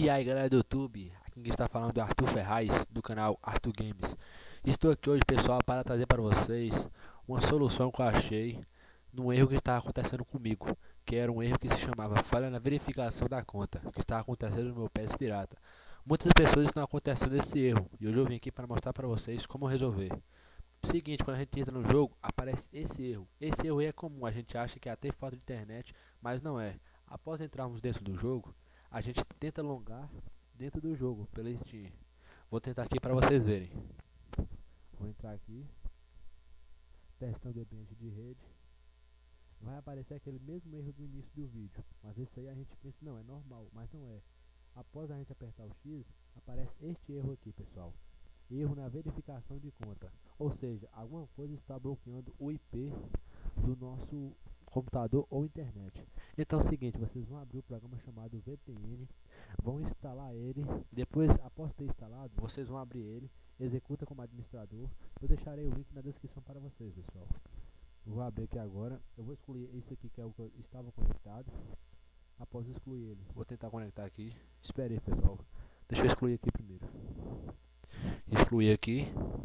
E aí galera do YouTube, aqui quem está falando é o Arthur Ferraz, do canal Arthur Games. Estou aqui hoje, pessoal, para trazer para vocês uma solução que eu achei num erro que estava acontecendo comigo, que era um erro que se chamava falha na verificação da conta, que estava acontecendo no meu PES Pirata. Muitas pessoas estão acontecendo esse erro, e hoje eu vim aqui para mostrar para vocês como resolver. Seguinte, quando a gente entra no jogo, aparece esse erro. Esse erro aí é comum, a gente acha que é até falta de internet, mas não é. Após entrarmos dentro do jogo, a gente tenta longar dentro do jogo, pela Steam. Vou tentar aqui para vocês verem. Vou entrar aqui, testando o ambiente de rede. Vai aparecer aquele mesmo erro do início do vídeo, mas esse aí a gente pensa, não, é normal, mas não é. Após a gente apertar o X, aparece este erro aqui, pessoal. Erro na verificação de conta, ou seja, alguma coisa está bloqueando o IP do nosso computador ou internet. Então é o seguinte, vocês vão abrir o programa chamado VPN, vão instalar ele, depois, após ter instalado, vocês vão abrir ele, executa como administrador. Eu deixarei o link na descrição para vocês, pessoal. Vou abrir aqui agora, eu vou excluir esse aqui que é o que eu estava conectado. Após excluir ele, vou tentar conectar aqui. Espere aí, pessoal, deixa eu excluir aqui primeiro. Excluir aqui.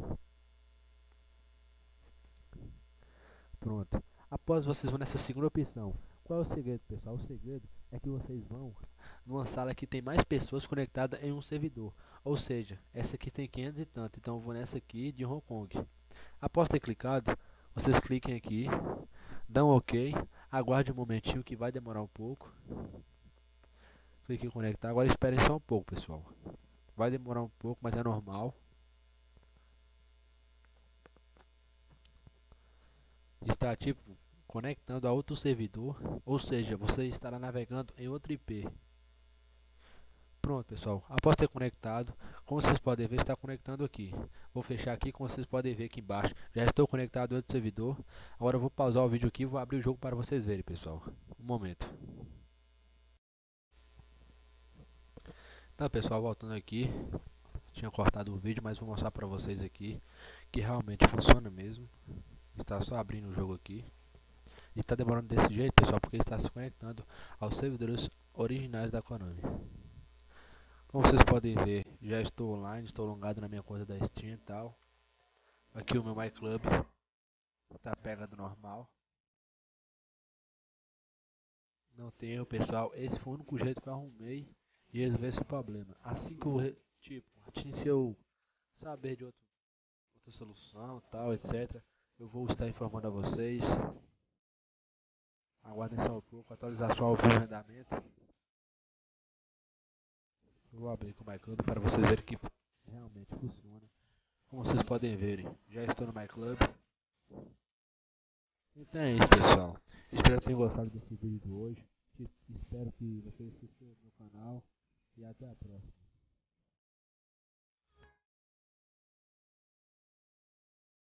Pronto. Após vocês vão nessa segunda opção. Qual é o segredo, pessoal? O segredo é que vocês vão numa sala que tem mais pessoas conectadas em um servidor. Ou seja, essa aqui tem 500 e tanto. Então eu vou nessa aqui de Hong Kong. Após ter clicado, vocês cliquem aqui, dão OK, aguarde um momentinho que vai demorar um pouco. Clique em conectar. Agora esperem só um pouco, pessoal. Vai demorar um pouco, mas é normal. Está tipo conectando a outro servidor, ou seja, você estará navegando em outro IP. Pronto, pessoal, após ter conectado, como vocês podem ver, está conectando aqui. Vou fechar aqui, como vocês podem ver aqui embaixo, já estou conectado em outro servidor. Agora eu vou pausar o vídeo aqui e vou abrir o jogo para vocês verem, pessoal. Um momento. Então, pessoal, voltando aqui, tinha cortado o vídeo, mas vou mostrar para vocês aqui que realmente funciona mesmo. Está só abrindo o jogo aqui. E está demorando desse jeito, pessoal, porque está se conectando aos servidores originais da Konami. Como vocês podem ver, já estou online, estou logado na minha conta da Steam e tal. Aqui o meu MyClub está pegando normal. Não tem erro, pessoal. Esse foi o único jeito que eu arrumei de resolver esse problema. Assim que se eu saber de outra solução, tal, etc., eu vou estar informando a vocês. Aguardem só um pouco, atualização ao vivo andamento. Vou abrir com o MyClub para vocês verem que realmente funciona. Como vocês podem ver, já estou no MyClub. Então é isso, pessoal. Espero que tenham gostado desse vídeo de hoje. Espero que vocês se inscrevam no canal. E até a próxima.